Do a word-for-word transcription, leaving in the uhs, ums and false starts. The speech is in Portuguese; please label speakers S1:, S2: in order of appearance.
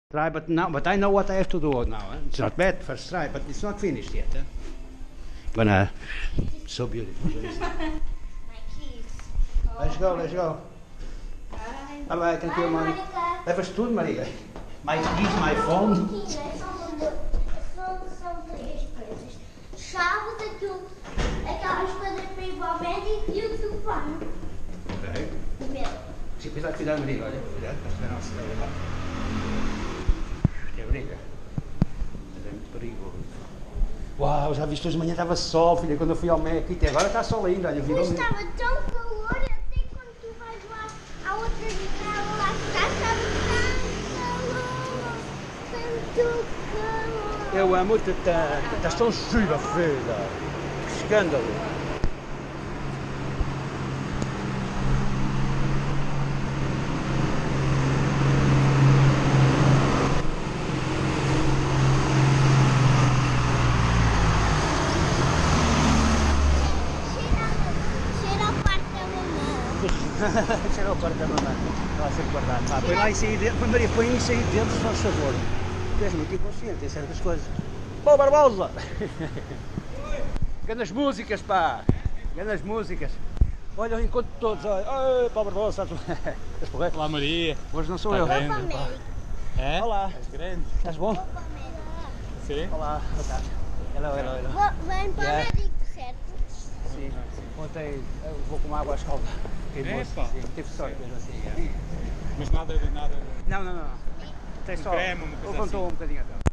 S1: Try, but now, but I know what I have to do now. Eh? It's not bad first try, but it's not finished yet. Eh? Gonna, so beautiful.
S2: My keys.
S1: Let's go, let's go. Bye bye, thank you, man. Even stoen, Maria. My keys, my phone.
S2: Sábado aquilo, aquelas coisas para ir para o médico e o telefone.
S1: Ok.
S2: Primeiro.
S1: Sim, cuidado, cuidado, Maria. Olha, cuidado, para não se levar. Que briga. É muito perigoso. Uau, já viste hoje de manhã estava sol, filha, quando eu fui ao Mac. E agora está sol ainda, olha,
S2: Mas estava tão calor, até quando tu vais lá à outra janela lá atrás, estava tão calor, tanto calor.
S1: Eu amo-te tanto, estás tão gira, filha. Que escândalo. Cheira ao quarto da mamãe. Está a ser guardado. Ah, põe lá isso aí dentro. Maria, põe isso aí dentro, se faz favor. Tu és muito inconsciente em certas coisas. Pô, Barbosa! Grandes músicas, pá! Grandes músicas. Olha, eu encontro todos. Olha, pá, Barbosa, estás porreiro?
S3: Olá, Maria.
S1: Hoje não sou
S3: Está
S1: eu.
S3: grande, pá. É?
S1: Olá.
S3: És grande.
S1: Estás bom?
S3: Sim?
S1: Olá, boa tarde. Hello, hello, hello.
S2: Vem para o
S1: Yeah.
S2: médico, certo?
S1: Sim. Ontem eu vou com água à escalda.
S3: Epa.
S1: Sim, tive sorte mesmo assim.
S3: Mas nada de nada.
S1: Não, não, não. Tem
S3: Um
S1: só.
S3: creme, uma coisa
S1: Levantou
S3: assim.
S1: um bocadinho atrás.